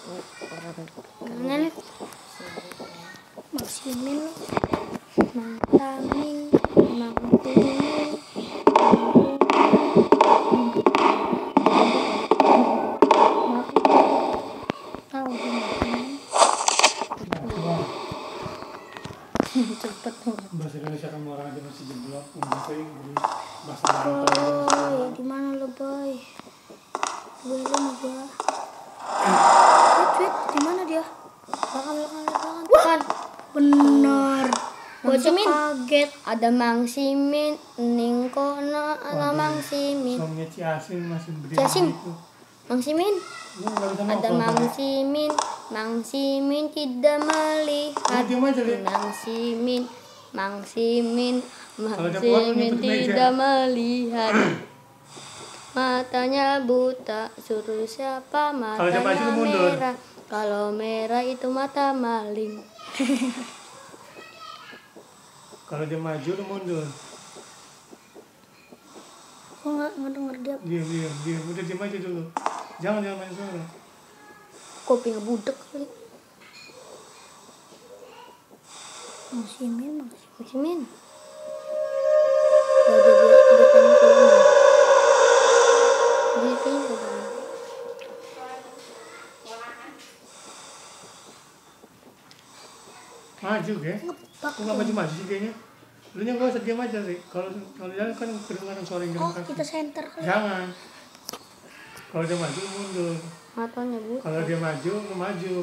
Kangen Maksimin Mangtaming Mangtuming tahu cepet bahasa Indonesia kan orang aja masih jeblok, bahasa Inggris, bahasa boy, di mana lo boy? Gue lu sama gua. Wait, di mana dia? Belakang. Kan, bener. Gua kaget. Ada Mang Simin, Ningkona, ada Mang Simin. Suaminya Ciasin masih berdiri Ciasin. gitu. Mang Simin. Ada Mang Simin, Mang Simin tidak melihat. Mang Simin tidak melihat. Matanya buta, suruh siapa? Matanya merah. Kalau merah itu mata maling. Kalau dia maju lu mundur. Kok nggak denger dia? Diam. Udah diam aja dulu. Jangan main suara. Kopi ngebudek kali. Mang Simin. Maju ya? Kok nggak maju sih kayaknya? Lu nya gak usah diam aja sih. Kalau jalan kan kedengaran suara yang jalan kaki. Kita center kali. Jangan. Kalau dia maju mundur. Matanya buta. Kalau dia maju, lu maju.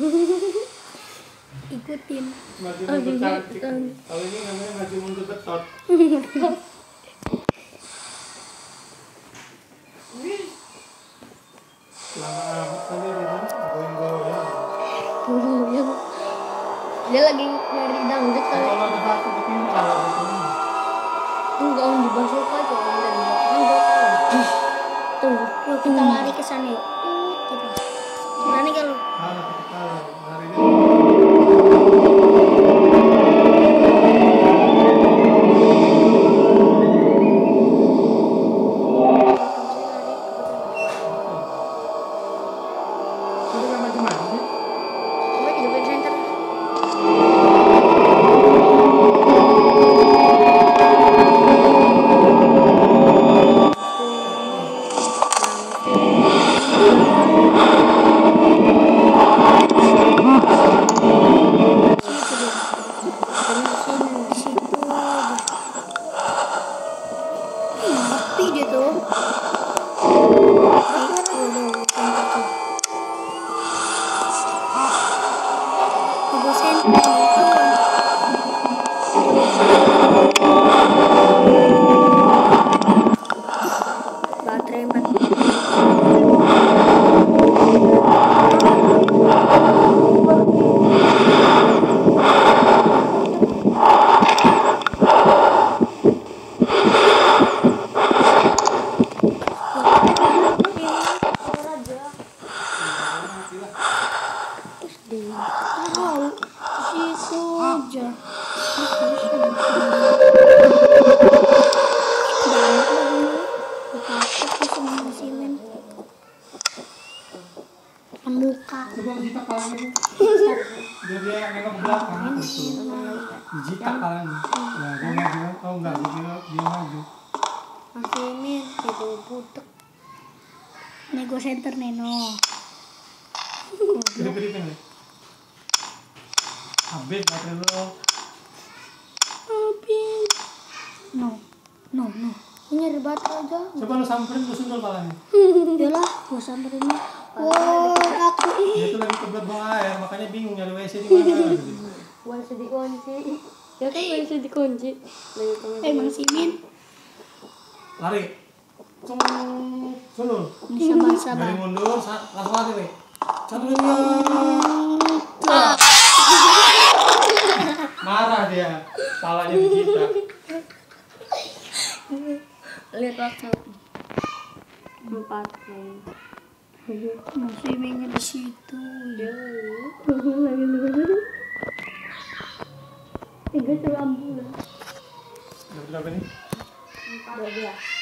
Ikutin. Maju mundur cantik. Kalau ini namanya maju mundur betot. Lama amat kali Ridwan, goyang. Dia lagi nyari dangdut kali. Kalau ada batu begini, kalau ada begini. Enggak, om dibasuh aja om dari belakang gue tahu. Tuh, yuk kita lari ke sana yuk. Gitu. Berani kalau. Kita kalah. Hari ini. Muka. Coba jitak palanya. Biar dia nengok ke belakang. Jitak palanya. Nah, dia maju. Oh enggak, dia maju. Maksimin itu butek. Nih gue center Neno. Gede-gede kan. Habis baterai lo. Habis. No. Ini ada baterai aja. Coba lo samperin, gue sundul palanya. Yalah, gue samperin. Wah, aku Dia tuh lagi kebelet buang air, makanya bingung nyari WC di mana. WC dikunci. Ya kan WC dikunci. Mang Simin. Lari. Sundul. Sabar. Dari mundur, langsung lari nih. Satu marah dia, palanya dijitak. Lihat waktu 4 masih ingin di situ ya. Lagi dulu. Tiga lampu lah. Berapa nih? 12.